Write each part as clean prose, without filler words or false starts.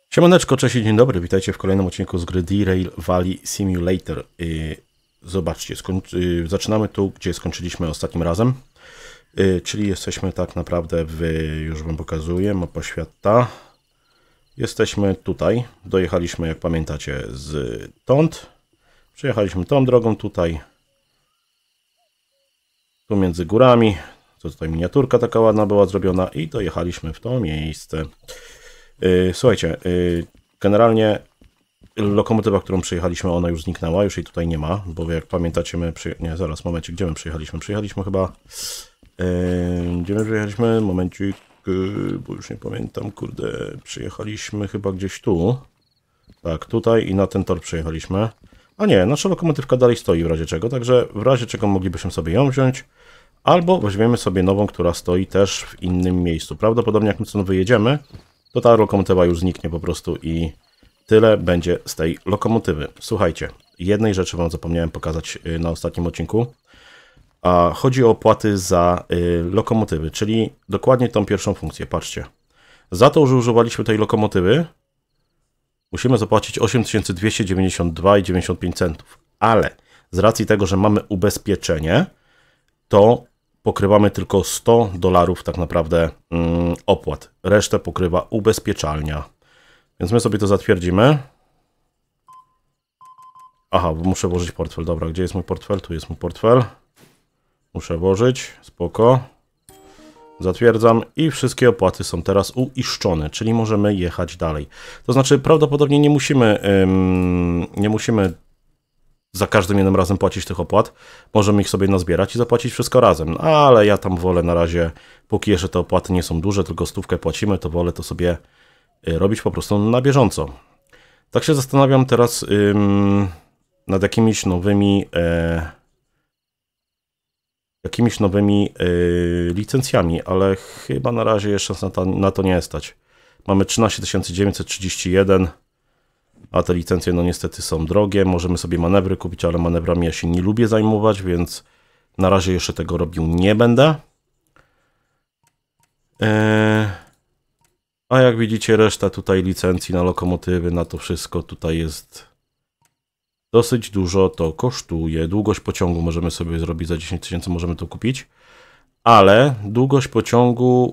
Siemaneczko, cześć i dzień dobry, witajcie w kolejnym odcinku z gry Derail Valley Simulator. Zobaczcie, zaczynamy tu, gdzie skończyliśmy ostatnim razem, czyli jesteśmy tak naprawdę już wam pokazuję, mapa świata. Jesteśmy tutaj, dojechaliśmy, jak pamiętacie, stąd, przejechaliśmy tą drogą tutaj, tu między górami, to tutaj miniaturka taka ładna była zrobiona i dojechaliśmy w to miejsce. Słuchajcie, generalnie lokomotywa, którą przyjechaliśmy, ona już zniknęła, już jej tutaj nie ma, bo jak pamiętacie, nie, zaraz, momencie, gdzie my przyjechaliśmy? Przyjechaliśmy chyba... Gdzie my przyjechaliśmy? Momencik, bo już nie pamiętam, kurde, przyjechaliśmy chyba gdzieś tu. Tak, tutaj i na ten tor przyjechaliśmy. A nie, nasza lokomotywka dalej stoi w razie czego, także w razie czego moglibyśmy sobie ją wziąć, albo weźmiemy sobie nową, która stoi też w innym miejscu. Prawdopodobnie jak my stąd wyjedziemy, to ta lokomotywa już zniknie po prostu i tyle będzie z tej lokomotywy. Słuchajcie, jednej rzeczy wam zapomniałem pokazać na ostatnim odcinku, a chodzi o opłaty za lokomotywy, czyli dokładnie tą pierwszą funkcję. Patrzcie, za to, że używaliśmy tej lokomotywy, musimy zapłacić 8292,95 centów, ale z racji tego, że mamy ubezpieczenie, to pokrywamy tylko $100 tak naprawdę opłat. Resztę pokrywa ubezpieczalnia. Więc my sobie to zatwierdzimy. Aha, bo muszę włożyć portfel. Dobra, gdzie jest mój portfel? Tu jest mój portfel. Muszę włożyć. Spoko. Zatwierdzam i wszystkie opłaty są teraz uiszczone, czyli możemy jechać dalej. To znaczy prawdopodobnie nie musimy za każdym jednym razem płacić tych opłat. Możemy ich sobie nazbierać i zapłacić wszystko razem. Ale ja tam wolę na razie, póki jeszcze te opłaty nie są duże, tylko 100 płacimy, to wolę to sobie robić po prostu na bieżąco. Tak się zastanawiam teraz nad jakimiś nowymi licencjami, ale chyba na razie jeszcze na to nie stać. Mamy 13 931. A te licencje no niestety są drogie, możemy sobie manewry kupić, ale manewrami ja się nie lubię zajmować, więc na razie jeszcze tego robił nie będę. A jak widzicie, reszta tutaj licencji na lokomotywy, na to wszystko tutaj jest dosyć dużo, to kosztuje. Długość pociągu możemy sobie zrobić za 10 000, możemy to kupić, ale długość pociągu...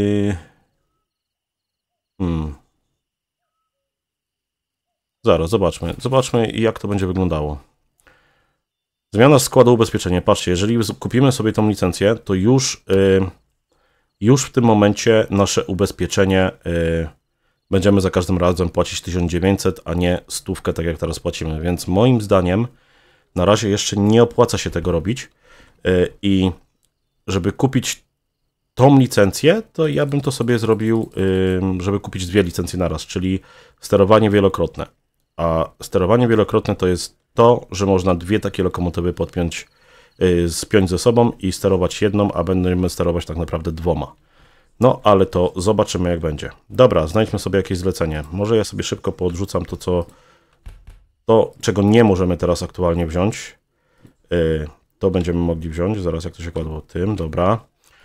Zaraz, zobaczmy jak to będzie wyglądało. Zmiana składu ubezpieczenia. Patrzcie, jeżeli kupimy sobie tą licencję, to już w tym momencie nasze ubezpieczenie będziemy za każdym razem płacić 1900, a nie 100, tak jak teraz płacimy. Więc moim zdaniem na razie jeszcze nie opłaca się tego robić i żeby kupić tą licencję, to ja bym to sobie zrobił, żeby kupić dwie licencje naraz, czyli sterowanie wielokrotne. A sterowanie wielokrotne to jest to, że można dwie takie lokomotywy spiąć ze sobą i sterować jedną, a będziemy sterować tak naprawdę dwoma. No, ale to zobaczymy jak będzie. Dobra, znajdźmy sobie jakieś zlecenie. Może ja sobie szybko poodrzucam to, czego nie możemy teraz aktualnie wziąć. To będziemy mogli wziąć, zaraz jak to się kładło tym, dobra.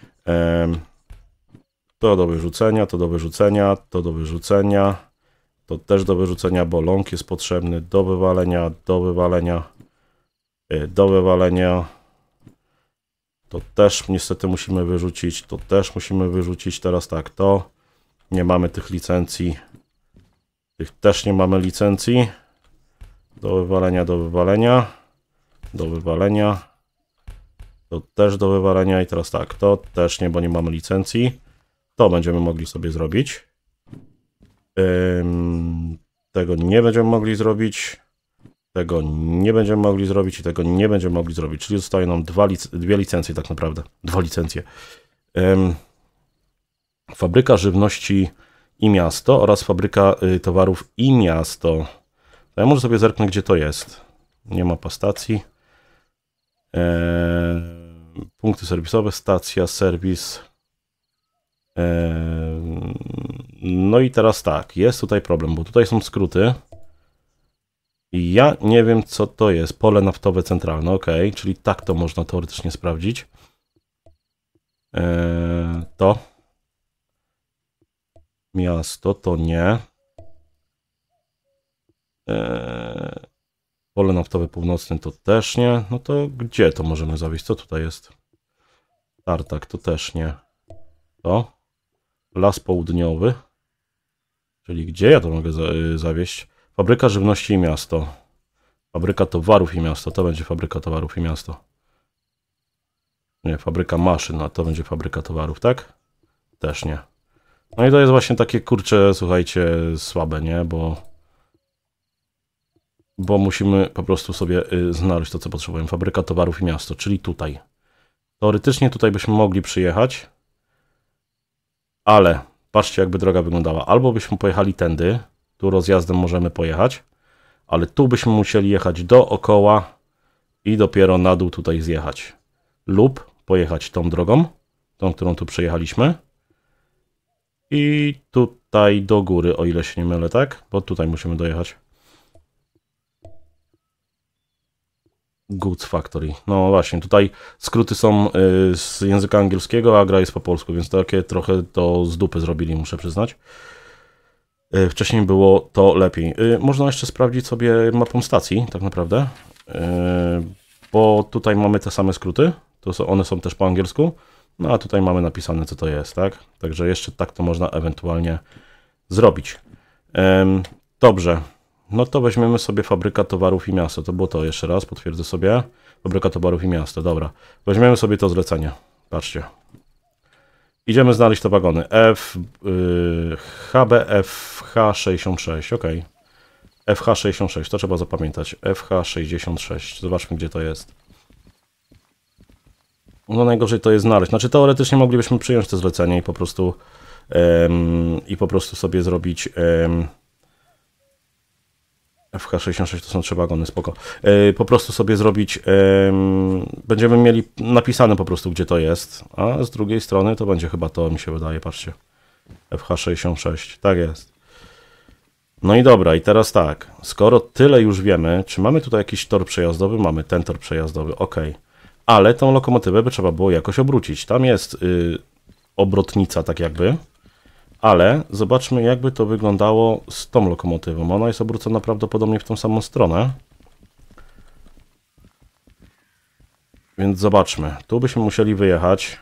To do wyrzucenia, to do wyrzucenia, to do wyrzucenia. To też do wyrzucenia, bo ląk jest potrzebny, do wywalenia, do wywalenia, do wywalenia. To też niestety musimy wyrzucić, to też musimy wyrzucić. Teraz tak, to nie mamy tych licencji. Tych też nie mamy licencji. Do wywalenia, do wywalenia, do wywalenia. To też do wywalenia i teraz tak, to też nie, bo nie mamy licencji. To będziemy mogli sobie zrobić. Tego nie będziemy mogli zrobić, tego nie będziemy mogli zrobić i tego nie będziemy mogli zrobić, czyli zostają nam dwie licencje tak naprawdę, dwa licencje. Fabryka żywności i miasto oraz fabryka towarów i miasto. Ja może sobie zerknę, gdzie to jest. Nie ma stacji. Punkty serwisowe, stacja, serwis. No i teraz tak, jest tutaj problem, bo tutaj są skróty i ja nie wiem co to jest, pole naftowe centralne, ok, czyli tak to można teoretycznie sprawdzić. To miasto to nie, Pole naftowe północne to też nie. No to gdzie to możemy zawieźć? Co tutaj jest? Tartak to też nie. To? Las południowy. Czyli gdzie ja to mogę zawieźć? Fabryka żywności i miasto. Fabryka towarów i miasto. To będzie fabryka towarów i miasto. Nie, fabryka maszyn, a to będzie fabryka towarów, tak? Też nie. No i to jest właśnie takie, kurcze, słuchajcie, słabe, nie? Bo musimy po prostu sobie znaleźć to, co potrzebujemy. Fabryka towarów i miasto, czyli tutaj. Teoretycznie tutaj byśmy mogli przyjechać, ale patrzcie, jakby droga wyglądała. Albo byśmy pojechali tędy, tu rozjazdem możemy pojechać, ale tu byśmy musieli jechać dookoła i dopiero na dół tutaj zjechać. Lub pojechać tą drogą, tą, którą tu przejechaliśmy. I tutaj do góry, o ile się nie mylę, tak? Bo tutaj musimy dojechać. Goods Factory. No właśnie, tutaj skróty są z języka angielskiego, a gra jest po polsku, więc takie trochę to z dupy zrobili, muszę przyznać. Wcześniej było to lepiej. Można jeszcze sprawdzić sobie mapą stacji, tak naprawdę. Bo tutaj mamy te same skróty. One są też po angielsku. No a tutaj mamy napisane, co to jest, tak? Także jeszcze tak to można ewentualnie zrobić. Dobrze. No to weźmiemy sobie fabryka towarów i miasto. To było to, jeszcze raz, potwierdzę sobie. Fabryka towarów i miasto, dobra. Weźmiemy sobie to zlecenie. Patrzcie. Idziemy znaleźć te wagony. FH66, ok. FH66, to trzeba zapamiętać. FH66, zobaczmy, gdzie to jest. No najgorzej to jest znaleźć. Znaczy teoretycznie moglibyśmy przyjąć to zlecenie i po prostu sobie zrobić FH66 to są 3 wagony, spoko. Po prostu sobie zrobić, będziemy mieli napisane po prostu, gdzie to jest, a z drugiej strony to będzie chyba to, mi się wydaje, patrzcie. FH66, tak jest. No i dobra, i teraz tak, skoro tyle już wiemy, czy mamy tutaj jakiś tor przejazdowy? Mamy ten tor przejazdowy, ok. Ale tą lokomotywę by trzeba było jakoś obrócić. Tam jest obrotnica, tak jakby. Ale zobaczmy, jakby to wyglądało z tą lokomotywą. Ona jest obrócona prawdopodobnie w tą samą stronę. Więc zobaczmy. Tu byśmy musieli wyjechać.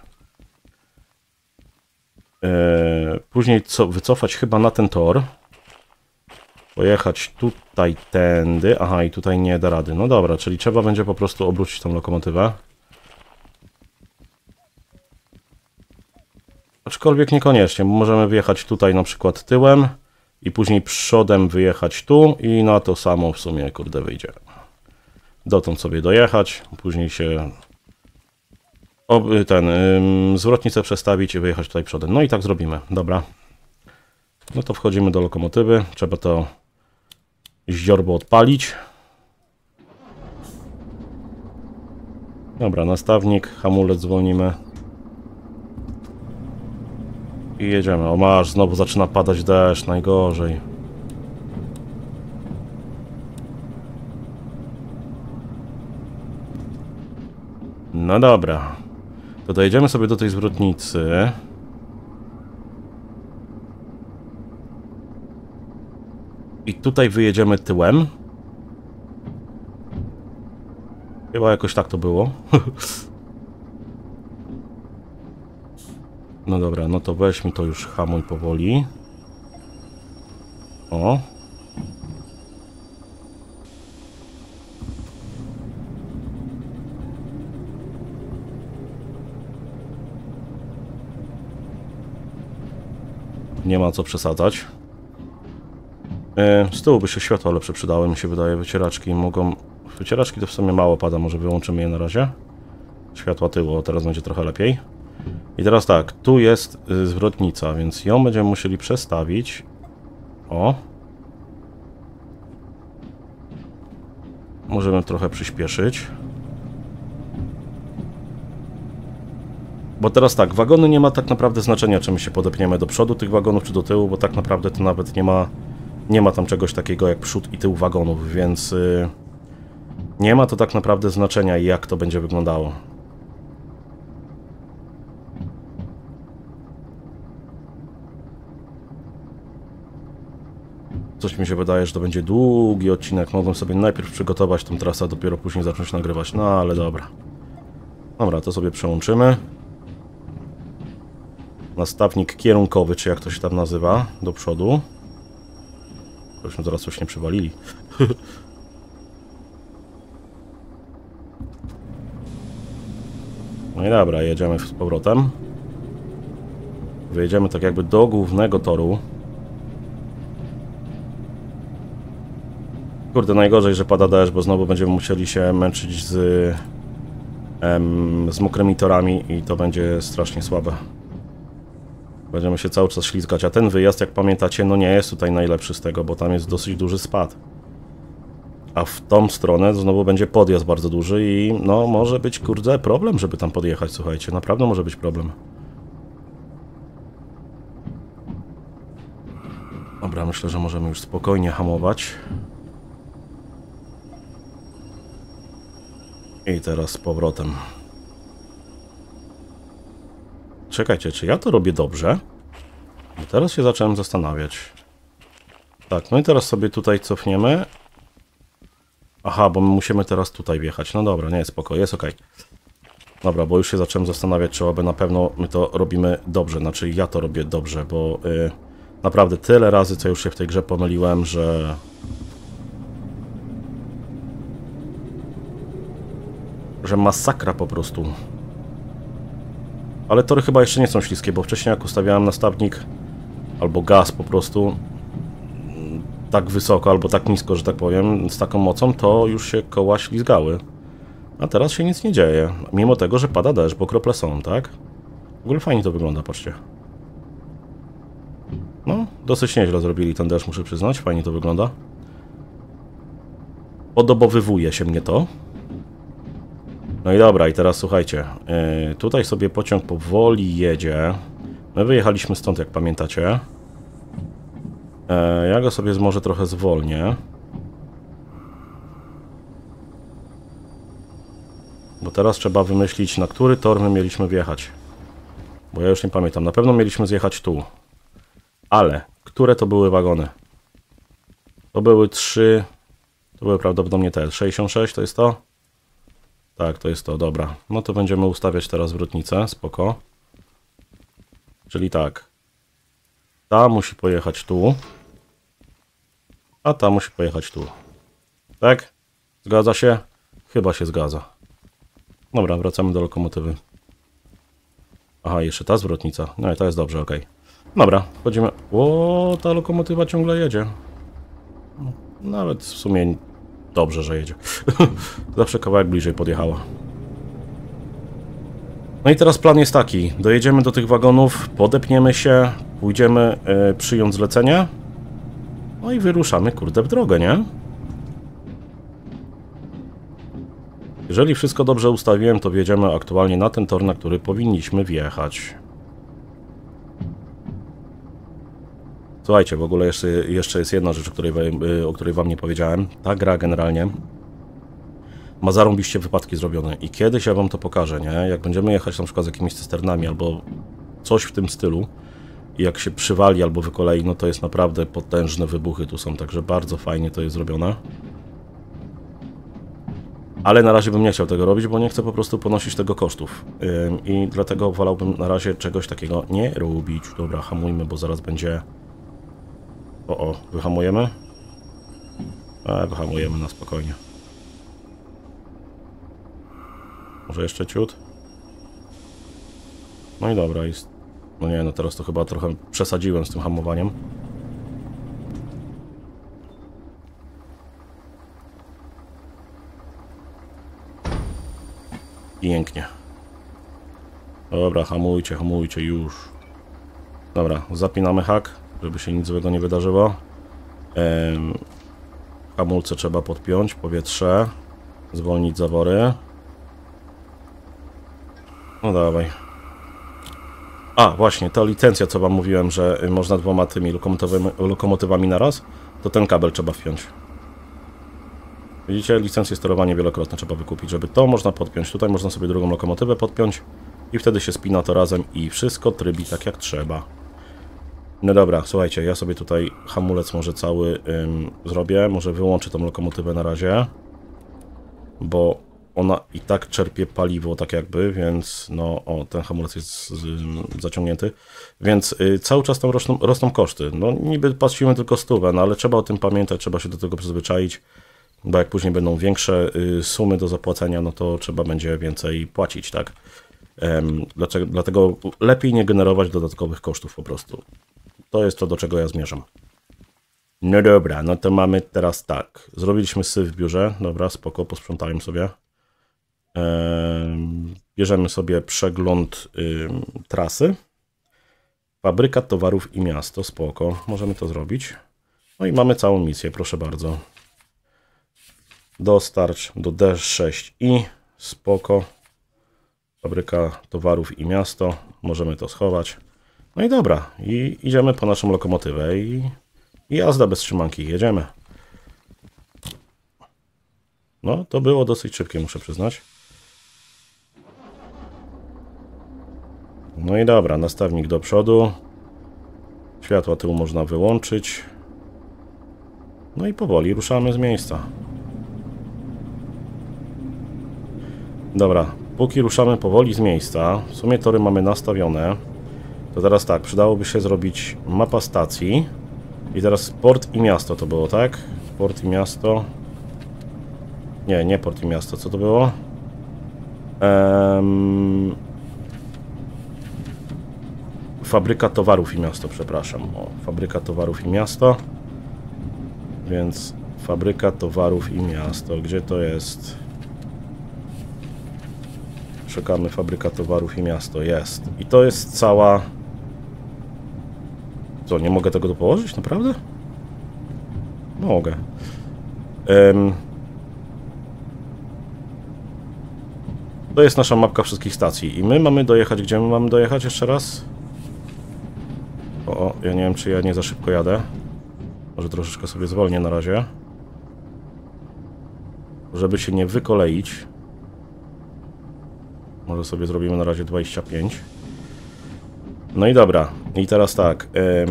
Później wycofać chyba na ten tor. Pojechać tutaj tędy. Aha, i tutaj nie da rady. No dobra, czyli trzeba będzie po prostu obrócić tą lokomotywę. Aczkolwiek niekoniecznie, bo możemy wyjechać tutaj na przykład tyłem i później przodem wyjechać tu i na to samo w sumie, kurde, wyjdzie. Dotąd sobie dojechać, później się zwrotnicę przestawić i wyjechać tutaj przodem. No i tak zrobimy, dobra. No to wchodzimy do lokomotywy, trzeba to ździorbo odpalić. Dobra, nastawnik, hamulec zwolnimy. I jedziemy. O masz, znowu zaczyna padać deszcz, najgorzej. No dobra. To dojedziemy sobie do tej zwrotnicy. I tutaj wyjedziemy tyłem. Chyba jakoś tak to było. No dobra, no to weź mi to już hamuj powoli. O. Nie ma co przesadzać. Z tyłu by się światła lepsze przydały, mi się wydaje. Wycieraczki mogą... Wycieraczki to w sumie mało pada, może wyłączymy je na razie. Światła tyłu, teraz będzie trochę lepiej. I teraz tak, tu jest zwrotnica, więc ją będziemy musieli przestawić. O. Możemy trochę przyspieszyć. Bo teraz tak, wagony nie ma tak naprawdę znaczenia, czy my się podepniemy do przodu tych wagonów, czy do tyłu, bo tak naprawdę to nawet nie ma tam czegoś takiego jak przód i tył wagonów, więc nie ma to tak naprawdę znaczenia, jak to będzie wyglądało. Coś mi się wydaje, że to będzie długi odcinek. Mogłem sobie najpierw przygotować tą trasę, a dopiero później zacząć nagrywać. No ale dobra. Dobra, to sobie przełączymy. Nastawnik kierunkowy, czy jak to się tam nazywa, do przodu. Żebyśmy zaraz coś nie przywalili. No i dobra, jedziemy z powrotem. Wyjedziemy tak jakby do głównego toru. Kurde, najgorzej, że pada deszcz, bo znowu będziemy musieli się męczyć z mokrymi torami i to będzie strasznie słabe. Będziemy się cały czas ślizgać, a ten wyjazd, jak pamiętacie, no nie jest tutaj najlepszy z tego, bo tam jest dosyć duży spad. A w tą stronę znowu będzie podjazd bardzo duży i no może być, kurde, problem, żeby tam podjechać, słuchajcie, naprawdę może być problem. Dobra, myślę, że możemy już spokojnie hamować. I teraz z powrotem. Czekajcie, czy ja to robię dobrze? Bo teraz się zacząłem zastanawiać. Tak, no i teraz sobie tutaj cofniemy. Aha, bo my musimy teraz tutaj wjechać. No dobra, nie, spoko, jest ok. Dobra, bo już się zacząłem zastanawiać, czy aby na pewno my to robimy dobrze. Znaczy ja to robię dobrze, bo naprawdę tyle razy, co już się w tej grze pomyliłem, że masakra po prostu. Ale tory chyba jeszcze nie są śliskie, bo wcześniej jak ustawiałem nastawnik albo gaz po prostu tak wysoko albo tak nisko, że tak powiem, z taką mocą, to już się koła ślizgały. A teraz się nic nie dzieje, mimo tego, że pada deszcz, bo krople są, tak? W ogóle fajnie to wygląda, patrzcie. No, dosyć nieźle zrobili ten deszcz, muszę przyznać, fajnie to wygląda. Podobowywuje się mnie to. No i dobra, i teraz słuchajcie, tutaj sobie pociąg powoli jedzie. My wyjechaliśmy stąd, jak pamiętacie. Ja go sobie może trochę zwolnię. Bo teraz trzeba wymyślić, na który tor my mieliśmy wjechać. Bo ja już nie pamiętam, na pewno mieliśmy zjechać tu. Ale, które to były wagony? To były 3... To były prawdopodobnie te 66, to jest to? Tak, to jest to, dobra. No to będziemy ustawiać teraz zwrotnicę, spoko. Czyli tak. Ta musi pojechać tu. A ta musi pojechać tu. Tak? Zgadza się? Chyba się zgadza. Dobra, wracamy do lokomotywy. Aha, jeszcze ta zwrotnica. No i to jest dobrze, ok. Dobra, wchodzimy. O, ta lokomotywa ciągle jedzie. Nawet w sumie dobrze, że jedzie. Zawsze kawałek bliżej podjechała. No i teraz plan jest taki. Dojedziemy do tych wagonów, podepniemy się, pójdziemy przyjąć zlecenie. No i wyruszamy, kurde, w drogę, nie? Jeżeli wszystko dobrze ustawiłem, to wjedziemy aktualnie na ten tor, na który powinniśmy wjechać. Słuchajcie, w ogóle jeszcze jest jedna rzecz, o której wam nie powiedziałem. Ta gra generalnie ma zarąbiście wypadki zrobione i kiedyś ja wam to pokażę, nie? Jak będziemy jechać na przykład z jakimiś cysternami albo coś w tym stylu i jak się przywali albo wykolei, no to jest naprawdę potężne wybuchy tu są, także bardzo fajnie to jest zrobione. Ale na razie bym nie chciał tego robić, bo nie chcę po prostu ponosić tego kosztów. I dlatego wolałbym na razie czegoś takiego nie robić. Dobra, hamujmy, bo zaraz będzie... O, wyhamujemy? Wyhamujemy na spokojnie. Może jeszcze ciut? No i dobra, jest... No nie, no teraz to chyba trochę przesadziłem z tym hamowaniem. Pięknie. Dobra, hamujcie, hamujcie już. Dobra, zapinamy hak, żeby się nic złego nie wydarzyło. Hamulce trzeba podpiąć, powietrze. Zwolnić zawory. No dawaj. A, właśnie, ta licencja, co wam mówiłem, że można dwoma tymi lokomotywami naraz, to ten kabel trzeba wpiąć. Widzicie, licencję sterowania wielokrotnie trzeba wykupić, żeby to można podpiąć. Tutaj można sobie drugą lokomotywę podpiąć i wtedy się spina to razem i wszystko trybi tak jak trzeba. No dobra, słuchajcie, ja sobie tutaj hamulec może cały zrobię. Może wyłączę tą lokomotywę na razie. Bo ona i tak czerpie paliwo, tak jakby, więc no, o, ten hamulec jest zaciągnięty. Więc cały czas tam rosną koszty. No niby płacimy tylko 100, no ale trzeba o tym pamiętać, trzeba się do tego przyzwyczaić. Bo jak później będą większe sumy do zapłacenia, no to trzeba będzie więcej płacić, tak? Dlatego lepiej nie generować dodatkowych kosztów po prostu. To jest to, do czego ja zmierzam. No dobra, no to mamy teraz tak. Zrobiliśmy syf w biurze. Dobra, spoko, posprzątałem sobie. Bierzemy sobie przegląd trasy. Fabryka towarów i miasto, spoko. Możemy to zrobić. No i mamy całą misję, proszę bardzo. Dostarcz do D6i, spoko. Fabryka towarów i miasto. Możemy to schować. No i dobra, i idziemy po naszą lokomotywę i jazda bez trzymanki, jedziemy. No, to było dosyć szybkie, muszę przyznać. No i dobra, nastawnik do przodu. Światła tyłu można wyłączyć. No i powoli ruszamy z miejsca. Dobra, póki ruszamy powoli z miejsca, w sumie tory mamy nastawione, to teraz tak, przydałoby się zrobić mapa stacji. I teraz port i miasto to było, tak? Port i miasto. Nie port i miasto, co to było? Fabryka towarów i miasto, przepraszam. O, fabryka towarów i miasto. Więc fabryka towarów i miasto. Gdzie to jest? Szukamy fabryka towarów i miasto. Jest. I to jest cała... Co, nie mogę tego dopołożyć? Naprawdę? Mogę. To jest nasza mapka wszystkich stacji. I my mamy dojechać... Gdzie my mamy dojechać jeszcze raz? O, ja nie wiem, czy ja nie za szybko jadę. Może troszeczkę sobie zwolnię na razie. Żeby się nie wykoleić. Może sobie zrobimy na razie 25. No i dobra. I teraz tak.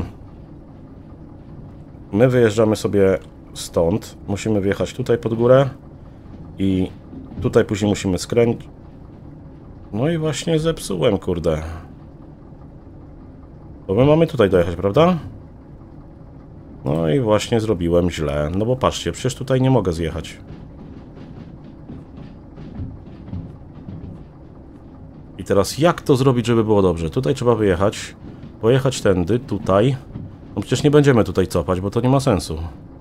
My wyjeżdżamy sobie stąd. Musimy wjechać tutaj pod górę. I tutaj później musimy skręcić. No i właśnie zepsułem, kurde. To my mamy tutaj dojechać, prawda? No i właśnie zrobiłem źle. No bo patrzcie, przecież tutaj nie mogę zjechać. I teraz jak to zrobić, żeby było dobrze? Tutaj trzeba wyjechać. Pojechać tędy, tutaj. No przecież nie będziemy tutaj cofać, bo to nie ma sensu.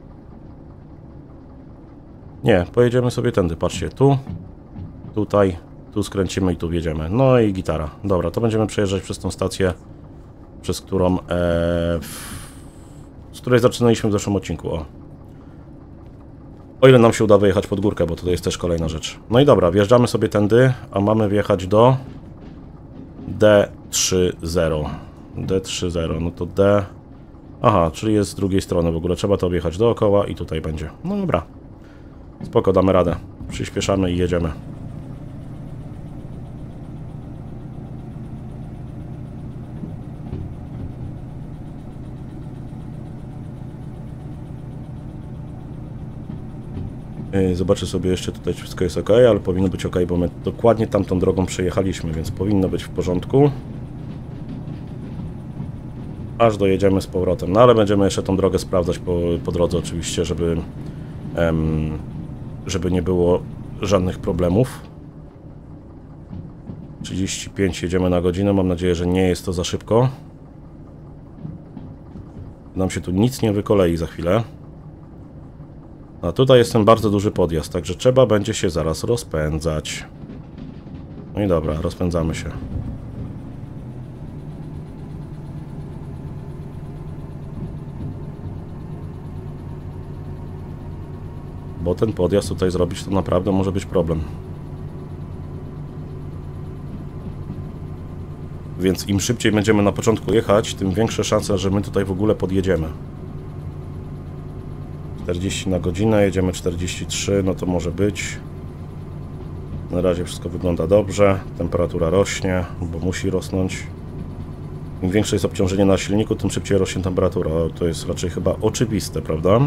Nie, pojedziemy sobie tędy, patrzcie. Tu, tutaj, tu skręcimy i tu wjedziemy. No i gitara. Dobra, to będziemy przejeżdżać przez tą stację, przez którą... z której zaczynaliśmy w zeszłym odcinku, o ile nam się uda wyjechać pod górkę, bo to jest też kolejna rzecz. No i dobra, wjeżdżamy sobie tędy, a mamy wjechać do D30. D30, no to D... Aha, czyli jest z drugiej strony w ogóle. Trzeba to objechać dookoła i tutaj będzie. No dobra. Spoko, damy radę. Przyspieszamy i jedziemy. Zobaczę sobie jeszcze tutaj, czy wszystko jest ok, ale powinno być ok, bo my dokładnie tamtą drogą przejechaliśmy, więc powinno być w porządku. Aż dojedziemy z powrotem. No ale będziemy jeszcze tą drogę sprawdzać po drodze oczywiście, żeby nie było żadnych problemów. 35 jedziemy na godzinę. Mam nadzieję, że nie jest to za szybko. Nam się tu nic nie wykolei za chwilę. A tutaj jest ten bardzo duży podjazd, także trzeba będzie się zaraz rozpędzać. No i dobra, rozpędzamy się. Bo ten podjazd tutaj zrobić to naprawdę może być problem. Więc im szybciej będziemy na początku jechać, tym większe szanse, że my tutaj w ogóle podjedziemy. 40 na godzinę, jedziemy 43, no to może być. Na razie wszystko wygląda dobrze. Temperatura rośnie, bo musi rosnąć. Im większe jest obciążenie na silniku, tym szybciej rośnie temperatura. To jest raczej chyba oczywiste, prawda?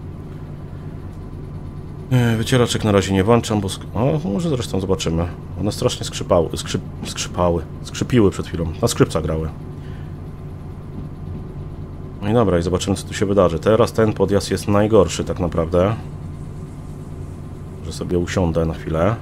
Wycieraczek na razie nie włączam, bo... może zresztą zobaczymy. One strasznie skrzypiły przed chwilą. Na skrzypcach grały. No i dobra, i zobaczymy, co tu się wydarzy. Teraz ten podjazd jest najgorszy tak naprawdę. Że sobie usiądę na chwilę.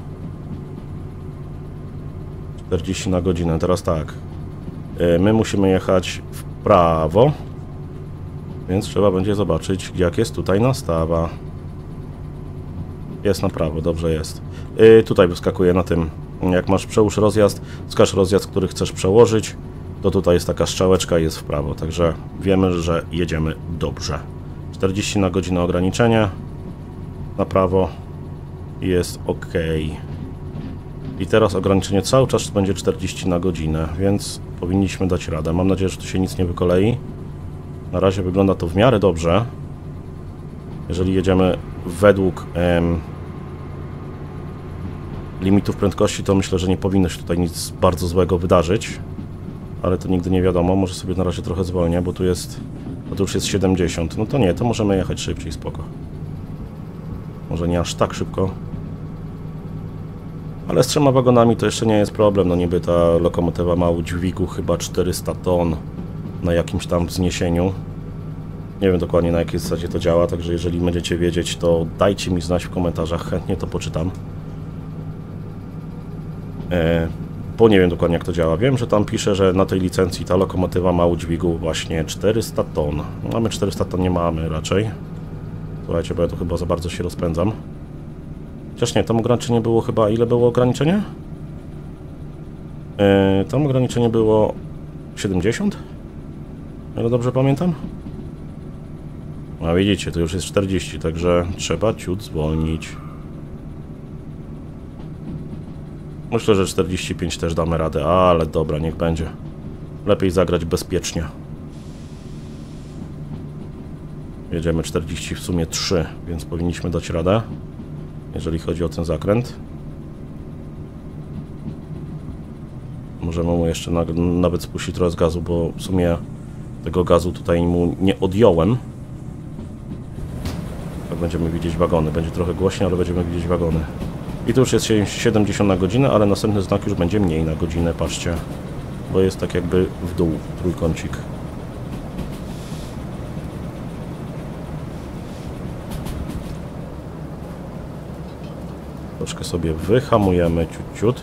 40 na godzinę. Teraz tak. My musimy jechać w prawo. Więc trzeba będzie zobaczyć, jak jest tutaj nastawa. Jest na prawo, dobrze jest. Tutaj wyskakuje na tym. Jak masz przełóż rozjazd, wskaż rozjazd, który chcesz przełożyć, to tutaj jest taka strzałeczka i jest w prawo. Także wiemy, że jedziemy dobrze. 40 na godzinę ograniczenie. Na prawo. Jest ok. I teraz ograniczenie cały czas będzie 40 na godzinę, więc powinniśmy dać radę. Mam nadzieję, że tu się nic nie wykolei. Na razie wygląda to w miarę dobrze. Jeżeli jedziemy według limitów prędkości, to myślę, że nie powinno się tutaj nic bardzo złego wydarzyć. Ale to nigdy nie wiadomo. Może sobie na razie trochę zwolnię, bo tu jest... Bo tu już jest 70. No to nie, to możemy jechać szybciej, spoko. Może nie aż tak szybko. Ale z 3 wagonami to jeszcze nie jest problem. No niby ta lokomotywa ma udźwigu chyba 400 ton na jakimś tam wzniesieniu. Nie wiem dokładnie, na jakiej zasadzie to działa, także jeżeli będziecie wiedzieć, to dajcie mi znać w komentarzach, chętnie to poczytam. Bo nie wiem dokładnie, jak to działa. Wiem, że tam pisze, że na tej licencji ta lokomotywa ma udźwigu właśnie 400 ton. Mamy 400 ton, nie mamy raczej. Słuchajcie, bo ja tu chyba za bardzo się rozpędzam. Chociaż nie, tam ograniczenie było chyba... Ile było ograniczenie? Tam ograniczenie było 70? Ale dobrze pamiętam? A widzicie, to już jest 40, także trzeba ciut zwolnić. Myślę, że 45 też damy radę, ale dobra, niech będzie. Lepiej zagrać bezpiecznie. Jedziemy 40, w sumie 3, więc powinniśmy dać radę, jeżeli chodzi o ten zakręt. Możemy mu jeszcze nawet spuścić trochę z gazu, bo w sumie tego gazu tutaj mu nie odjąłem. Tak będziemy widzieć wagony. Będzie trochę głośniej, ale będziemy widzieć wagony. I tu już jest 70 na godzinę, ale następny znak już będzie mniej na godzinę, patrzcie. Bo jest tak jakby w dół, trójkącik. Troszkę sobie wyhamujemy ciut.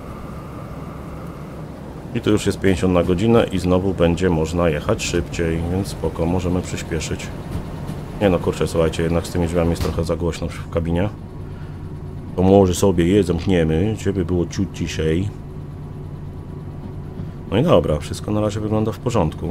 I tu już jest 50 na godzinę i znowu będzie można jechać szybciej, więc spoko, możemy przyspieszyć. Nie no kurczę, słuchajcie, jednak z tymi drzwiami jest trochę za głośno w kabinie. To może sobie je zamkniemy, żeby było ciut ciszej. No i dobra, wszystko na razie wygląda w porządku.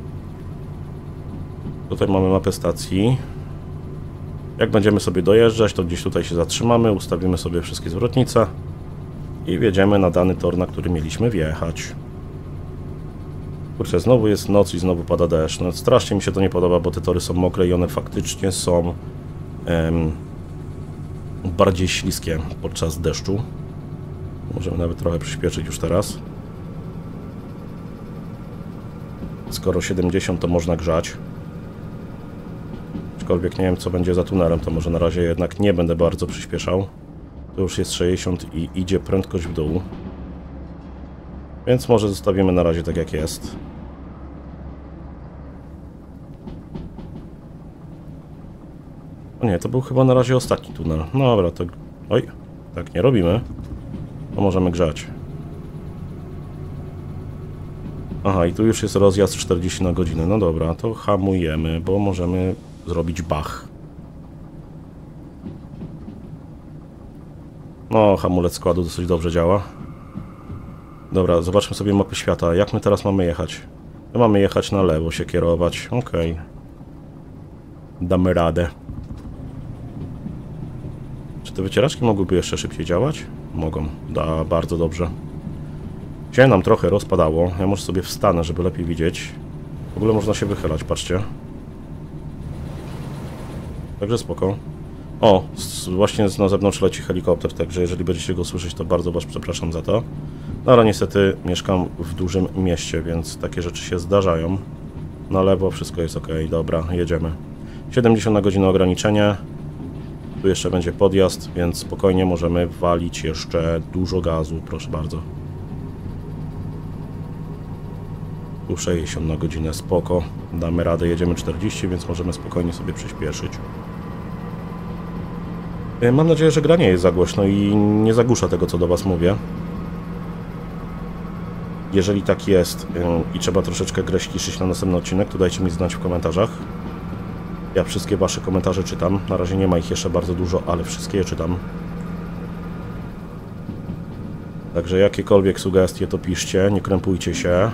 Tutaj mamy mapę stacji. Jak będziemy sobie dojeżdżać, to gdzieś tutaj się zatrzymamy, ustawimy sobie wszystkie zwrotnice i wjedziemy na dany tor, na który mieliśmy wjechać. Kurczę, znowu jest noc i znowu pada deszcz. No, strasznie mi się to nie podoba, bo te tory są mokre i one faktycznie są bardziej śliskie podczas deszczu. Możemy nawet trochę przyspieszyć już teraz. Skoro 70, to można grzać. Aczkolwiek nie wiem, co będzie za tunelem, to może na razie jednak nie będę bardzo przyspieszał. To już jest 60 i idzie prędkość w dół. Więc może zostawimy na razie tak, jak jest. O nie, to był chyba na razie ostatni tunel. No dobra, to... Oj, tak nie robimy. To możemy grzać. Aha, i tu już jest rozjazd 40 na godzinę. No dobra, to hamujemy, bo możemy zrobić bach. No, hamulec składu dosyć dobrze działa. Dobra, zobaczmy sobie mapę świata. Jak my teraz mamy jechać? My mamy jechać na lewo, się kierować. Okej. Damy radę. Czy te wycieraczki mogłyby jeszcze szybciej działać? Mogą. Da, bardzo dobrze. Się nam trochę rozpadało. Ja może sobie wstanę, żeby lepiej widzieć. W ogóle można się wychylać, patrzcie. Także spoko. O, właśnie na zewnątrz leci helikopter, także jeżeli będziecie go słyszeć, to bardzo was przepraszam za to. No ale niestety mieszkam w dużym mieście, więc takie rzeczy się zdarzają. Na lewo wszystko jest ok, dobra, jedziemy. 70 na godzinę ograniczenie. Tu jeszcze będzie podjazd, więc spokojnie możemy walić jeszcze dużo gazu, proszę bardzo. Tu 60 na godzinę, spoko. Damy radę, jedziemy 40, więc możemy spokojnie sobie przyspieszyć. Mam nadzieję, że gra nie jest za głośno i nie zagłusza tego, co do Was mówię. Jeżeli tak jest i trzeba troszeczkę grę ściszyć na następny odcinek, to dajcie mi znać w komentarzach. Ja wszystkie Wasze komentarze czytam. Na razie nie ma ich jeszcze bardzo dużo, ale wszystkie je czytam. Także jakiekolwiek sugestie to piszcie, nie krępujcie się.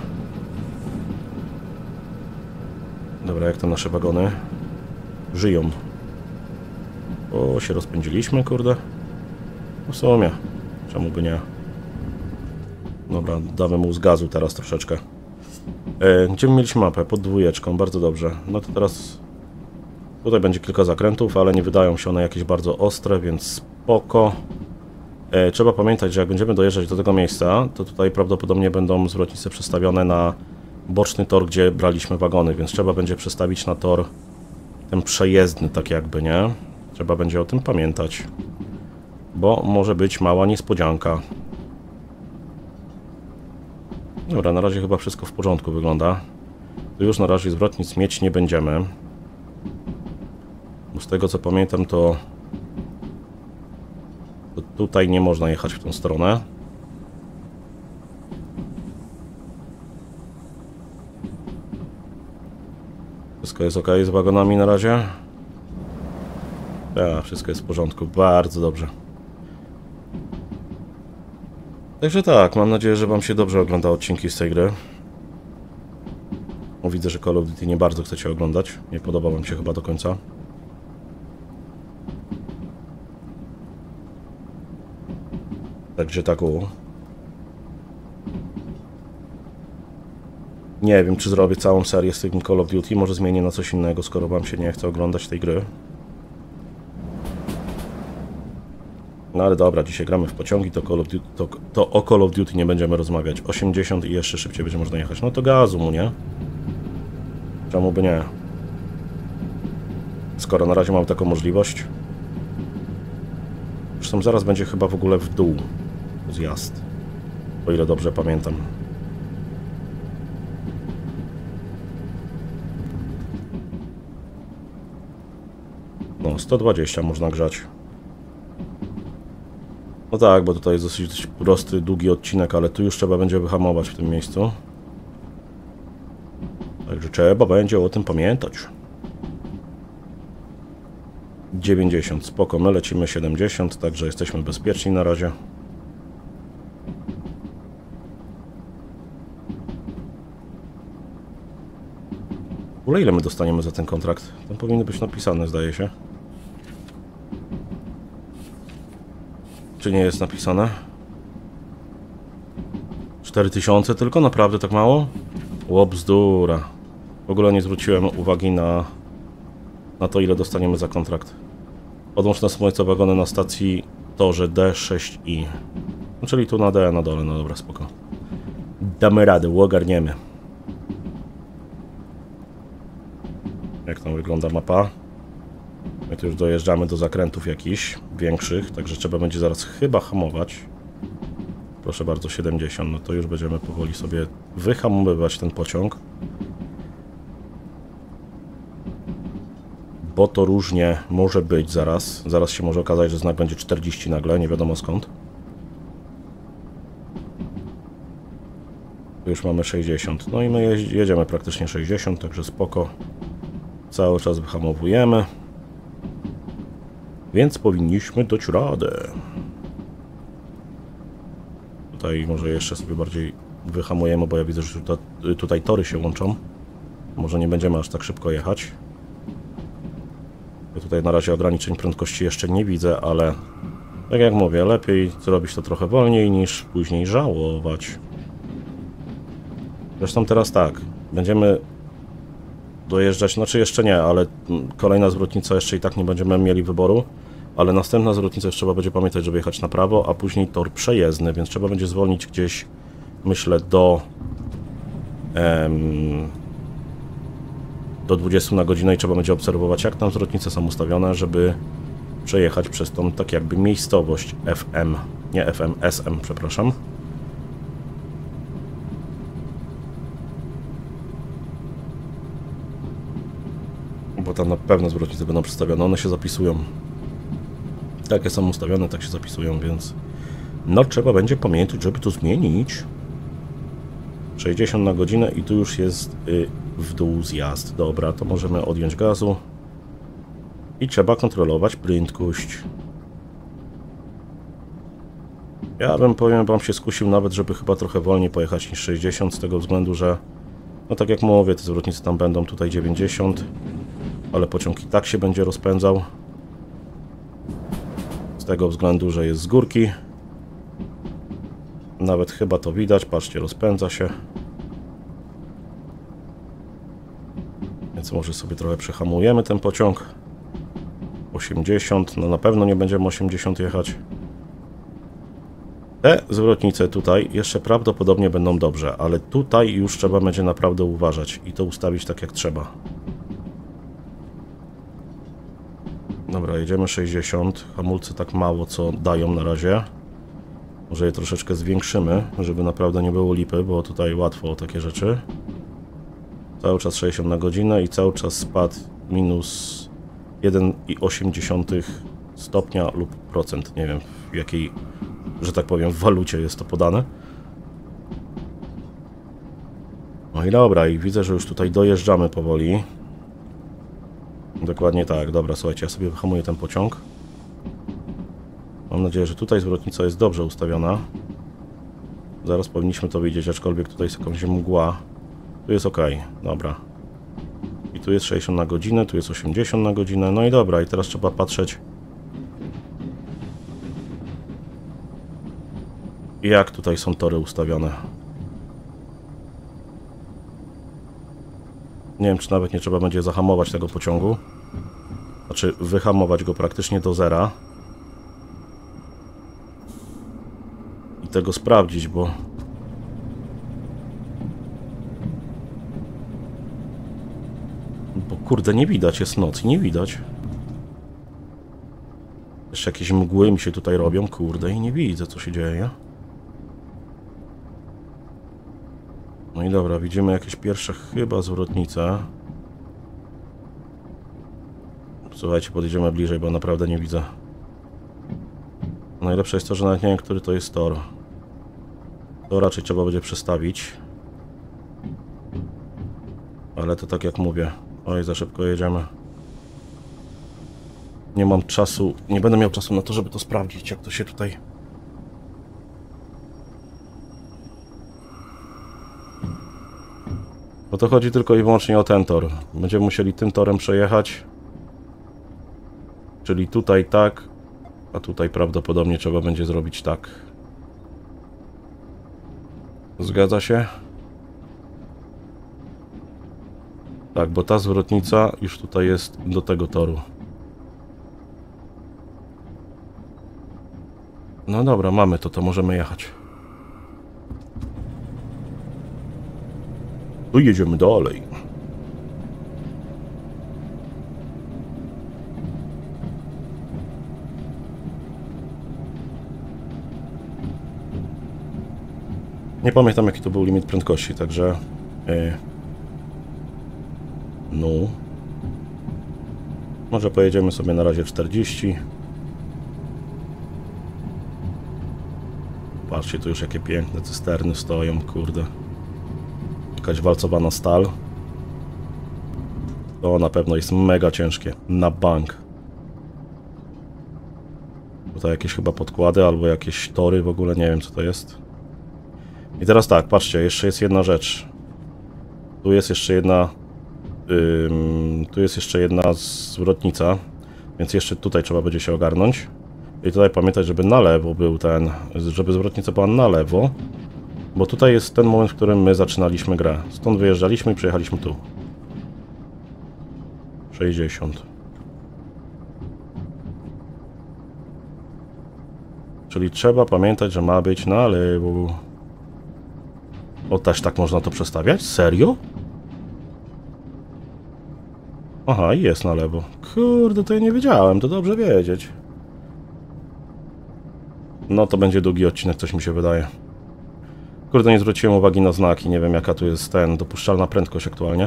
Dobra, jak tam nasze wagony? Żyją. O, się rozpędziliśmy, kurde. No w sumie, czemu by nie? Dobra, damy mu z gazu teraz troszeczkę. Gdzie mieliśmy mapę? Pod dwójeczką, bardzo dobrze. No to teraz... Tutaj będzie kilka zakrętów, ale nie wydają się one jakieś bardzo ostre, więc spoko. Trzeba pamiętać, że jak będziemy dojeżdżać do tego miejsca, to tutaj prawdopodobnie będą zwrotnice przestawione na boczny tor, gdzie braliśmy wagony, więc trzeba będzie przestawić na tor ten przejezdny, tak jakby, nie? Trzeba będzie o tym pamiętać, bo może być mała niespodzianka. Dobra, na razie chyba wszystko w porządku wygląda. Tu już na razie zwrotnic mieć nie będziemy. Bo z tego co pamiętam, to tutaj nie można jechać w tą stronę. Wszystko jest ok z wagonami na razie. Tak, wszystko jest w porządku, bardzo dobrze. Także tak, mam nadzieję, że Wam się dobrze ogląda odcinki z tej gry. Widzę, że Call of Duty nie bardzo chcecie oglądać. Nie podoba Wam się chyba do końca. Także tak o. Nie wiem, czy zrobię całą serię z tym Call of Duty. Może zmienię na coś innego, skoro Wam się nie chce oglądać tej gry. No ale dobra, dzisiaj gramy w pociągi, to o Call of Duty nie będziemy rozmawiać. 80 i jeszcze szybciej będzie można jechać. No to gazu mu, nie? Czemu by nie? Skoro na razie mam taką możliwość. Zresztą zaraz będzie chyba w ogóle w dół zjazd. O ile dobrze pamiętam. No, 120 można grzać. No tak, bo tutaj jest dosyć prosty, długi odcinek, ale tu już trzeba będzie wyhamować w tym miejscu. Także trzeba będzie o tym pamiętać. 90, spoko, my lecimy 70, także jesteśmy bezpieczni na razie. W ogóle ile my dostaniemy za ten kontrakt? Tam powinno być napisane, zdaje się. Czy nie jest napisane? 4000 tylko? Naprawdę tak mało? Ło, bzdura. W ogóle nie zwróciłem uwagi na to, ile dostaniemy za kontrakt. Podłącz na samolotce wagony na stacji torze D6i. No, czyli tu na D, na dole, no dobra, spoko. Damy radę, ogarniemy. Jak tam wygląda mapa? My tu już dojeżdżamy do zakrętów jakichś większych, także trzeba będzie zaraz chyba hamować. Proszę bardzo, 70, no to już będziemy powoli sobie wyhamowywać ten pociąg. Bo to różnie może być zaraz. Zaraz się może okazać, że znak będzie 40 nagle, nie wiadomo skąd. Tu już mamy 60, no i my jedziemy praktycznie 60, także spoko. Cały czas wyhamowujemy. Więc powinniśmy dać radę. Tutaj może jeszcze sobie bardziej wyhamujemy, bo ja widzę, że tutaj tory się łączą. Może nie będziemy aż tak szybko jechać. Ja tutaj na razie ograniczeń prędkości jeszcze nie widzę, ale tak jak mówię, lepiej zrobić to trochę wolniej niż później żałować. Zresztą teraz tak, będziemy dojeżdżać, znaczy jeszcze nie, ale kolejna zwrotnica jeszcze i tak nie będziemy mieli wyboru, ale następna zwrotnica już trzeba będzie pamiętać, żeby jechać na prawo, a później tor przejezdny, więc trzeba będzie zwolnić gdzieś myślę, do 20 na godzinę i trzeba będzie obserwować, jak tam zwrotnice są ustawione, żeby przejechać przez tą tak jakby miejscowość FM, nie FM, SM, przepraszam. Bo tam na pewno zwrotnice będą przedstawione, one się zapisują. Jakie są ustawione, tak się zapisują, więc no trzeba będzie pamiętać, żeby to zmienić. 60 na godzinę i tu już jest w dół zjazd. Dobra, to możemy odjąć gazu. I trzeba kontrolować prędkość. Ja bym, powiem wam, się skusił nawet, żeby chyba trochę wolniej pojechać niż 60, z tego względu, że no tak jak mówię, te zwrotnice tam będą, tutaj 90, ale pociąg i tak się będzie rozpędzał. Z tego względu, że jest z górki. Nawet chyba to widać, patrzcie, rozpędza się. Więc może sobie trochę przehamujemy ten pociąg. 80, no na pewno nie będziemy 80 jechać. Te zwrotnice tutaj jeszcze prawdopodobnie będą dobrze, ale tutaj już trzeba będzie naprawdę uważać i to ustawić tak jak trzeba. Dobra, jedziemy 60. Hamulce tak mało co dają na razie. Może je troszeczkę zwiększymy, żeby naprawdę nie było lipy, bo tutaj łatwo o takie rzeczy. Cały czas 60 na godzinę i cały czas spadł minus 1,8 stopnia lub procent. Nie wiem w jakiej, że tak powiem, w walucie jest to podane. No i dobra, i widzę, że już tutaj dojeżdżamy powoli. Dokładnie tak, dobra, słuchajcie, ja sobie wyhamuję ten pociąg. Mam nadzieję, że tutaj zwrotnica jest dobrze ustawiona. Zaraz powinniśmy to widzieć, aczkolwiek tutaj jest jakąś mgła. Tu jest ok, dobra. I tu jest 60 na godzinę, tu jest 80 na godzinę. No i dobra, i teraz trzeba patrzeć, jak tutaj są tory ustawione. Nie wiem, czy nawet nie trzeba będzie zahamować tego pociągu. Znaczy, wyhamować go praktycznie do zera. I tego sprawdzić, bo kurde, nie widać, jest noc i nie widać. Jeszcze jakieś mgły mi się tutaj robią, kurde, i nie widzę, co się dzieje. No i dobra, widzimy jakieś pierwsze chyba zwrotnice. Słuchajcie, podjedziemy bliżej, bo naprawdę nie widzę. Najlepsze jest to, że nawet nie wiem, który to jest tor. To raczej trzeba będzie przestawić. Ale to tak jak mówię. Oj, za szybko jedziemy. Nie mam czasu, nie będę miał czasu na to, żeby to sprawdzić, jak to się tutaj... Bo to chodzi tylko i wyłącznie o ten tor. Będziemy musieli tym torem przejechać. Czyli tutaj tak, a tutaj prawdopodobnie trzeba będzie zrobić tak. Zgadza się? Tak, bo ta zwrotnica już tutaj jest do tego toru. No dobra, mamy to, to możemy jechać. Tu jedziemy dalej. Nie pamiętam, jaki to był limit prędkości, także... no... Może pojedziemy sobie na razie 40. Patrzcie, tu już jakie piękne cysterny stoją, kurde. Jakaś walcowana stal. To na pewno jest mega ciężkie. Na bank. Tutaj jakieś chyba podkłady albo jakieś tory, w ogóle nie wiem, co to jest. I teraz tak, patrzcie, jeszcze jest jedna rzecz. Tu jest jeszcze jedna... tu jest jeszcze jedna zwrotnica, więc jeszcze tutaj trzeba będzie się ogarnąć. I tutaj pamiętać, żeby na lewo był ten... żeby zwrotnica była na lewo. Bo tutaj jest ten moment, w którym my zaczynaliśmy grę. Stąd wyjeżdżaliśmy i przyjechaliśmy tu. 60. Czyli trzeba pamiętać, że ma być na lewo. O, też tak można to przestawiać? Serio? Aha, i jest na lewo. Kurde, to ja nie wiedziałem, to dobrze wiedzieć. No to będzie długi odcinek, coś mi się wydaje. Kurde, nie zwróciłem uwagi na znaki, nie wiem jaka tu jest dopuszczalna prędkość aktualnie.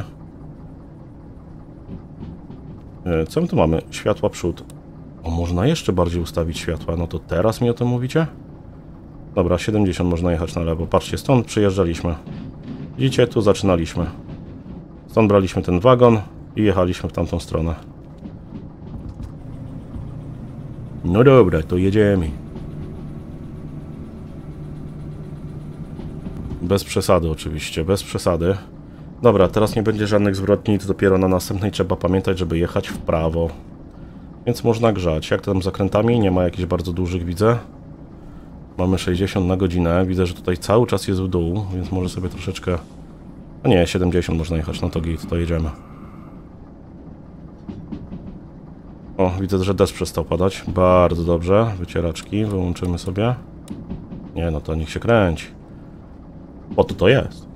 Co my tu mamy? Światła przód. O, można jeszcze bardziej ustawić światła, no to teraz mi o tym mówicie? Dobra, 70 można jechać na lewo. Patrzcie, stąd przyjeżdżaliśmy. Widzicie, tu zaczynaliśmy. Stąd braliśmy ten wagon i jechaliśmy w tamtą stronę. No dobra, to jedziemy. Bez przesady oczywiście, bez przesady. Dobra, teraz nie będzie żadnych zwrotnic, dopiero na następnej trzeba pamiętać, żeby jechać w prawo. Więc można grzać. Jak tam zakrętami? Nie ma jakichś bardzo dużych, widzę. Mamy 60 na godzinę. Widzę, że tutaj cały czas jest w dół, więc może sobie troszeczkę... No nie, 70 można jechać, no to git, to jedziemy. O, widzę, że deszcz przestał padać. Bardzo dobrze. Wycieraczki wyłączymy sobie. Nie, no to niech się kręci. Po to to jest.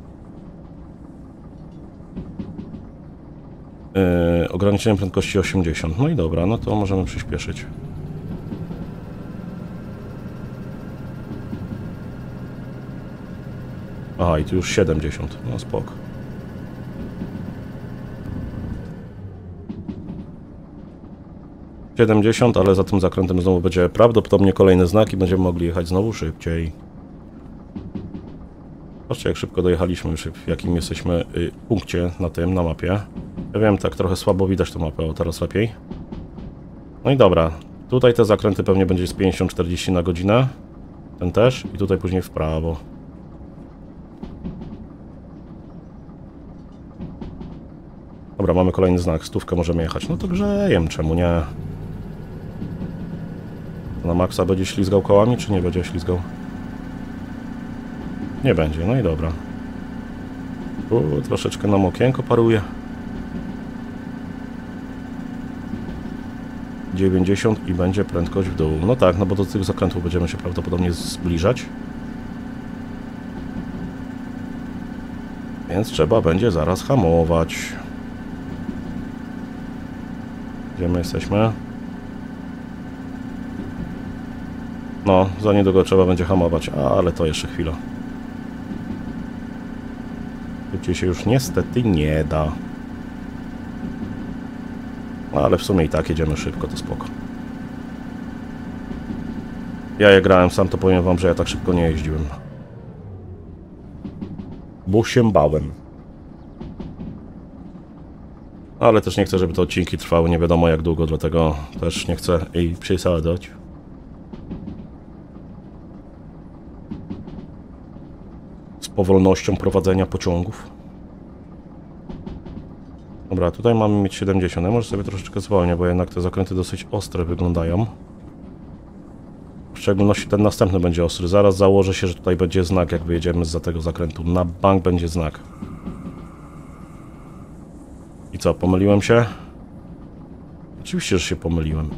Ograniczenie prędkości 80. No i dobra, no to możemy przyspieszyć. Aha, i tu już 70. No spoko. Ale za tym zakrętem znowu będzie prawdopodobnie kolejny znak i będziemy mogli jechać znowu szybciej. Patrzcie, jak szybko dojechaliśmy już, w jakim jesteśmy punkcie na mapie. Ja wiem, tak trochę słabo widać tę mapę, o teraz lepiej. No i dobra, tutaj te zakręty pewnie będzie z 50-40 na godzinę. Ten też i tutaj później w prawo. Dobra, mamy kolejny znak, 100 możemy jechać. No to grzejem, czemu nie? Na maksa będzie ślizgał kołami, czy nie będzie ślizgał? Nie będzie, no i dobra. Troszeczkę nam okienko paruje. 90 i będzie prędkość w dół. No tak, no bo do tych zakrętów będziemy się prawdopodobnie zbliżać. Więc trzeba będzie zaraz hamować. Gdzie my jesteśmy? No, za niedługo trzeba będzie hamować, ale to jeszcze chwila. Szybciej się już niestety nie da. Ale w sumie i tak jedziemy szybko, to spoko. Ja je grałem sam, to powiem wam, że ja tak szybko nie jeździłem. Bo się bałem. Ale też nie chcę, żeby te odcinki trwały nie wiadomo jak długo, dlatego też nie chcę jej przesadzać. Z powolnością prowadzenia pociągów. Dobra, tutaj mamy mieć 70. Ja może sobie troszeczkę zwolnię, bo jednak te zakręty dosyć ostre wyglądają. W szczególności ten następny będzie ostry. Zaraz założę się, że tutaj będzie znak, jak wyjedziemy zza tego zakrętu. Na bank będzie znak. I co, pomyliłem się? Oczywiście, że się pomyliłem.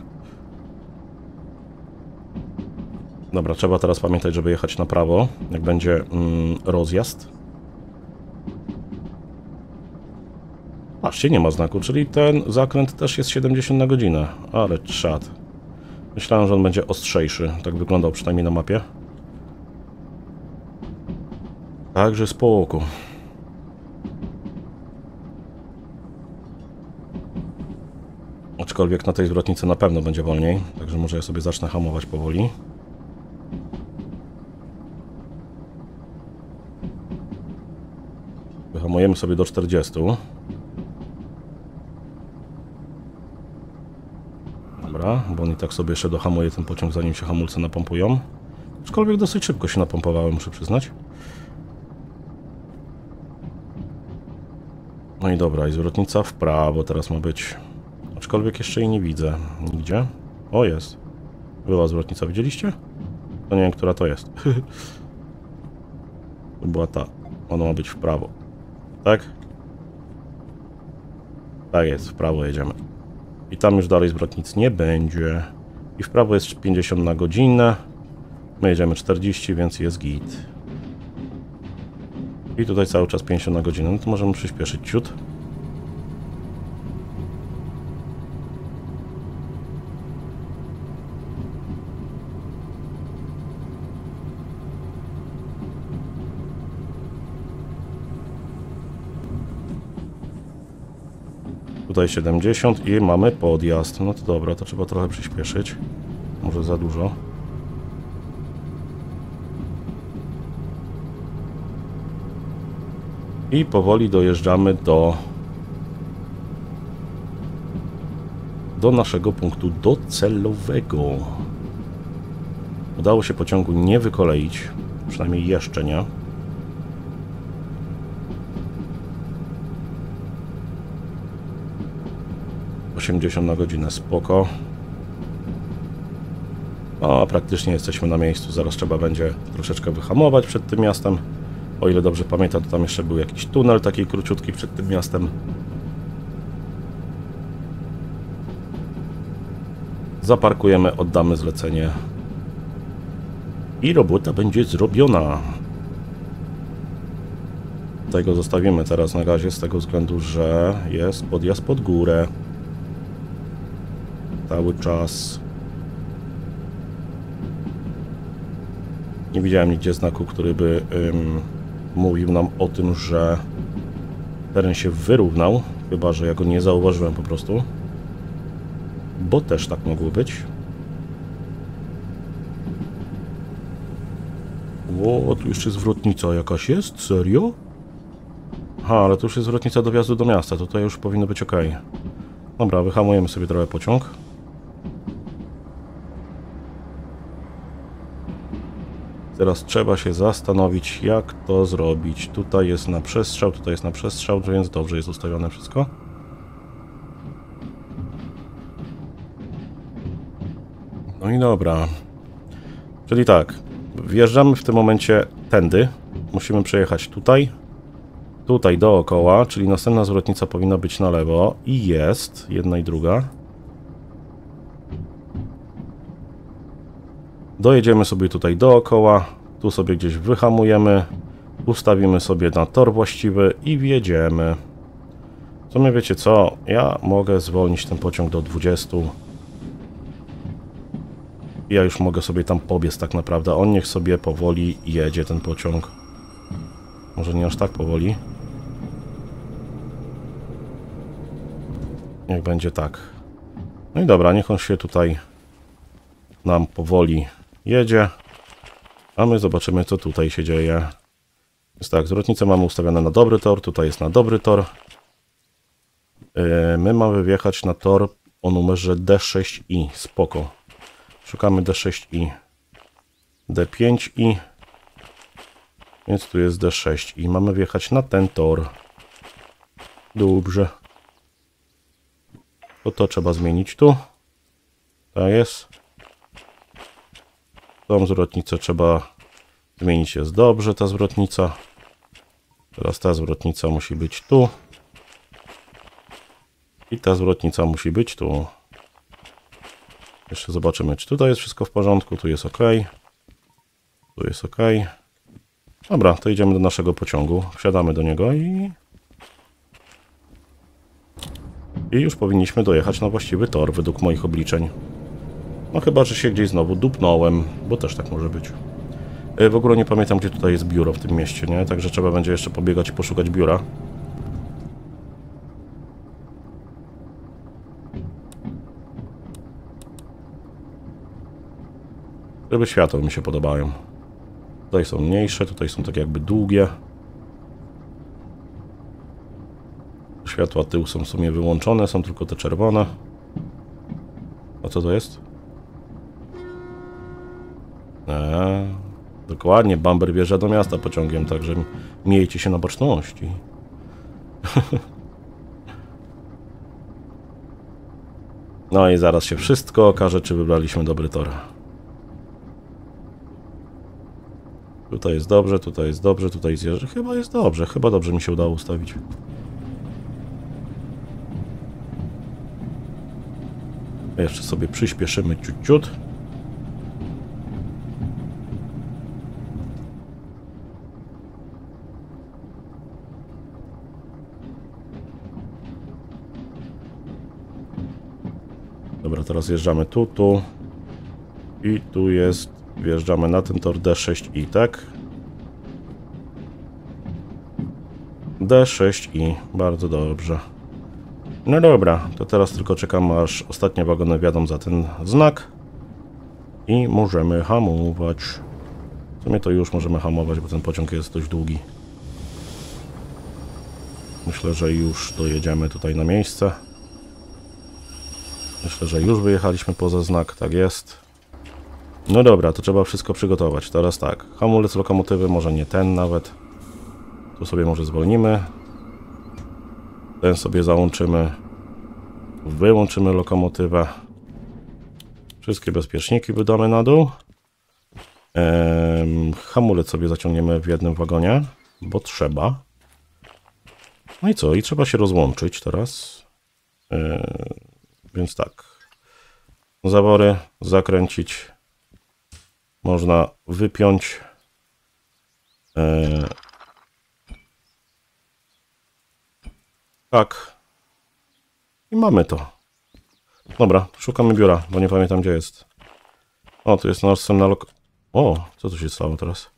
Dobra, trzeba teraz pamiętać, żeby jechać na prawo, jak będzie rozjazd. Patrzcie, nie ma znaku, czyli ten zakręt też jest 70 na godzinę. Ale czad. Myślałem, że on będzie ostrzejszy. Tak wyglądał przynajmniej na mapie. Także spoko. Aczkolwiek na tej zwrotnicy na pewno będzie wolniej. Także może ja sobie zacznę hamować powoli. Wyhamujemy sobie do 40. Dobra, bo on i tak sobie jeszcze dohamuje ten pociąg, zanim się hamulce napompują. Aczkolwiek dosyć szybko się napompowałem, muszę przyznać. No i dobra, i zwrotnica w prawo teraz ma być. Aczkolwiek jeszcze jej nie widzę. Nigdzie. O, jest. Była zwrotnica, widzieliście? To nie wiem, która to jest. To była ta. Ona ma być w prawo. Tak? Tak jest, w prawo jedziemy. I tam już dalej zwrotnic nie będzie. I w prawo jest 50 na godzinę. My jedziemy 40, więc jest git. I tutaj cały czas 50 na godzinę. No to możemy przyspieszyć ciut. Tutaj 70 i mamy podjazd. No to dobra, to trzeba trochę przyspieszyć. Może za dużo. I powoli dojeżdżamy do naszego punktu docelowego. Udało się pociągu nie wykoleić. Przynajmniej jeszcze nie. Na godzinę, spoko. A praktycznie jesteśmy na miejscu. Zaraz trzeba będzie troszeczkę wyhamować przed tym miastem. O ile dobrze pamiętam, to tam jeszcze był jakiś tunel taki króciutki przed tym miastem. Zaparkujemy, oddamy zlecenie i robota będzie zrobiona. Tego zostawimy teraz na razie z tego względu, że jest podjazd pod górę. Cały czas. Nie widziałem nigdzie znaku, który by mówił nam o tym, że teren się wyrównał. Chyba że ja go nie zauważyłem po prostu. Bo też tak mogło być. O, tu jeszcze zwrotnica jakaś jest? Serio? Aha, ale to już jest zwrotnica do wjazdu do miasta. Tutaj już powinno być ok. Dobra, wyhamujemy sobie trochę pociąg. Teraz trzeba się zastanowić, jak to zrobić. Tutaj jest na przestrzał, więc dobrze jest ustawione wszystko. No i dobra. Czyli tak, wjeżdżamy w tym momencie tędy. Musimy przejechać tutaj. Tutaj dookoła, czyli następna zwrotnica powinna być na lewo. I jest, jedna i druga. Dojedziemy sobie tutaj dookoła, tu sobie gdzieś wyhamujemy, ustawimy sobie na tor właściwy i wjedziemy. Co my wiecie co? Ja mogę zwolnić ten pociąg do 20. Ja już mogę sobie tam pobiec tak naprawdę. On niech sobie powoli jedzie ten pociąg. Może nie aż tak powoli. Niech będzie tak. No i dobra, niech on się tutaj nam powoli jedzie, a my zobaczymy, co tutaj się dzieje. Jest tak, zwrotnicę mamy ustawione na dobry tor, tutaj jest na dobry tor. My mamy wjechać na tor o numerze D6i, spoko. Szukamy D6i. D5i. Więc tu jest D6i. Mamy wjechać na ten tor. Dobrze. To trzeba zmienić tu. Tak jest. Tą zwrotnicę trzeba zmienić, jest dobrze ta zwrotnica. Teraz ta zwrotnica musi być tu. I ta zwrotnica musi być tu. Jeszcze zobaczymy, czy tutaj jest wszystko w porządku. Tu jest ok. Tu jest ok. Dobra, to idziemy do naszego pociągu. Wsiadamy do niego i już powinniśmy dojechać na właściwy tor według moich obliczeń. No chyba, że się gdzieś znowu dupnąłem, bo też tak może być. W ogóle nie pamiętam, gdzie tutaj jest biuro w tym mieście, nie? Także trzeba będzie jeszcze pobiegać i poszukać biura. Żeby światła mi się podobają. Tutaj są mniejsze, tutaj są tak jakby długie. Światła tyłu są w sumie wyłączone, są tylko te czerwone. A co to jest? Dokładnie, Bamber wjeżdża do miasta pociągiem, także miejcie się na baczności. No i zaraz się wszystko okaże, czy wybraliśmy dobry tor. Tutaj jest dobrze, tutaj jest dobrze, tutaj zjeżdża. Chyba jest dobrze, chyba dobrze mi się udało ustawić. Jeszcze sobie przyspieszymy ciut. Dobra, teraz jeżdżamy tu. I tu jest, wjeżdżamy na ten tor D6i, tak? D6i, bardzo dobrze. No dobra, to teraz tylko czekamy, aż ostatnie wagony wjadą za ten znak. I możemy hamować. W sumie to już możemy hamować, bo ten pociąg jest dość długi. Myślę, że już dojedziemy tutaj na miejsce. Myślę, że już wyjechaliśmy poza znak, tak jest. No dobra, to trzeba wszystko przygotować. Teraz tak, hamulec lokomotywy, może nie ten nawet. Tu sobie może zwolnimy. Ten sobie załączymy. Wyłączymy lokomotywę. Wszystkie bezpieczniki wydamy na dół. Hamulec sobie zaciągniemy w jednym wagonie, bo trzeba. No i co? I trzeba się rozłączyć teraz. Więc tak. Zawory zakręcić. Można wypiąć. Tak. I mamy to. Dobra, szukamy biura, bo nie pamiętam gdzie jest. O, tu jest następna O, co tu się stało teraz?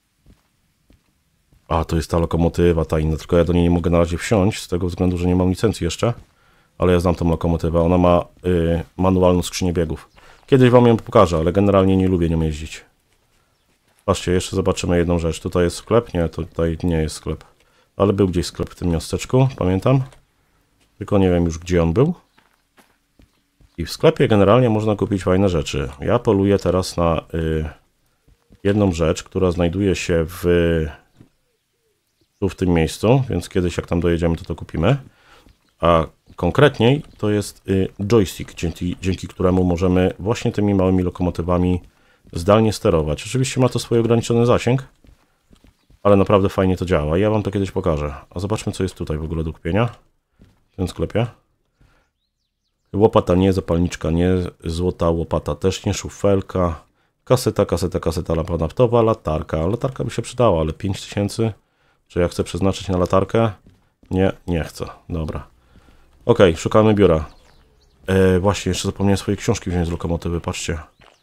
A, to jest ta lokomotywa, ta inna, tylko ja do niej nie mogę na razie wsiąść, z tego względu, że nie mam licencji jeszcze. Ale ja znam tą lokomotywę, ona ma manualną skrzynię biegów. Kiedyś wam ją pokażę, ale generalnie nie lubię nią jeździć. Patrzcie, jeszcze zobaczymy jedną rzecz. Tutaj jest sklep? Nie, tutaj nie jest sklep. Ale był gdzieś sklep w tym miasteczku, pamiętam. Tylko nie wiem już gdzie on był. I w sklepie generalnie można kupić fajne rzeczy. Ja poluję teraz na jedną rzecz, która znajduje się tu w tym miejscu, więc kiedyś jak tam dojedziemy, to kupimy. A konkretniej to jest joystick, dzięki któremu możemy właśnie tymi małymi lokomotywami zdalnie sterować. Oczywiście ma to swój ograniczony zasięg, ale naprawdę fajnie to działa. Ja wam to kiedyś pokażę. A zobaczmy, co jest tutaj w ogóle do kupienia w tym sklepie. Łopata nie, zapalniczka nie, złota łopata też nie, szufelka, kaseta, lampa naftowa, latarka. Latarka by się przydała, ale 5000. Czy ja chcę przeznaczyć na latarkę? Nie, nie chcę. Dobra. Ok, szukamy biura. Właśnie, jeszcze zapomniałem swojej książki wziąć z lokomotywy, patrzcie.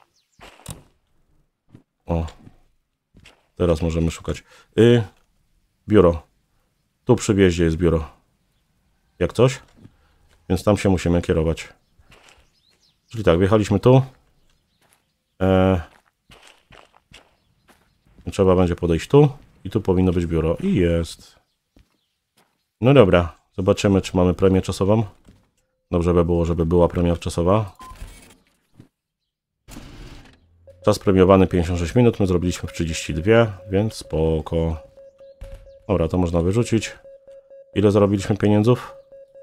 O. Teraz możemy szukać. Biuro. Tu przy wjeździe jest biuro. Jak coś? Więc tam się musimy kierować. Czyli tak, wjechaliśmy tu. Trzeba będzie podejść tu. I tu powinno być biuro. I jest. No dobra. Zobaczymy, czy mamy premię czasową. Dobrze by było, żeby była premia czasowa. Czas premiowany 56 minut. My zrobiliśmy w 32, więc spoko. Dobra, to można wyrzucić. Ile zarobiliśmy pieniędzów?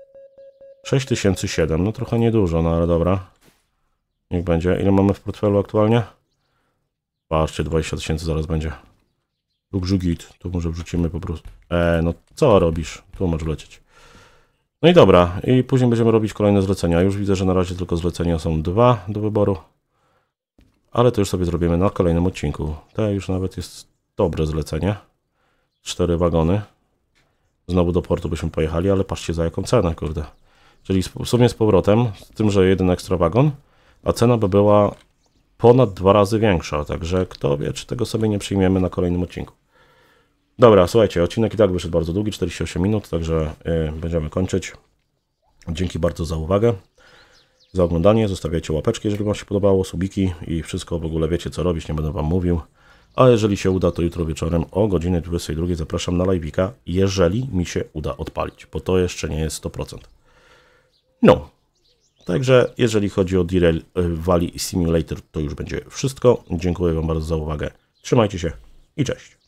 6007. No trochę niedużo, no ale dobra. Niech będzie. Ile mamy w portfelu aktualnie? Patrzcie, 20 000 zaraz będzie. Dobrze git. Tu może wrzucimy po prostu. No co robisz? Tu możesz lecieć. No i dobra. I później będziemy robić kolejne zlecenia. Już widzę, że na razie tylko zlecenia są 2 do wyboru. Ale to już sobie zrobimy na kolejnym odcinku. To już nawet jest dobre zlecenie. 4 wagony. Znowu do portu byśmy pojechali, ale patrzcie za jaką cenę, kurde. Czyli w sumie z powrotem, z tym, że jeden ekstra wagon, a cena by była ponad 2 razy większa. Także kto wie, czy tego sobie nie przyjmiemy na kolejnym odcinku. Dobra, słuchajcie, odcinek i tak wyszedł bardzo długi, 48 minut, także będziemy kończyć. Dzięki bardzo za uwagę, za oglądanie. Zostawiajcie łapeczki, jeżeli wam się podobało, subiki i wszystko w ogóle wiecie co robić, nie będę wam mówił. A jeżeli się uda, to jutro wieczorem o godzinie 22 zapraszam na live'ika, jeżeli mi się uda odpalić, bo to jeszcze nie jest 100%. No, także jeżeli chodzi o Derail Valley Simulator, to już będzie wszystko. Dziękuję wam bardzo za uwagę. Trzymajcie się i cześć.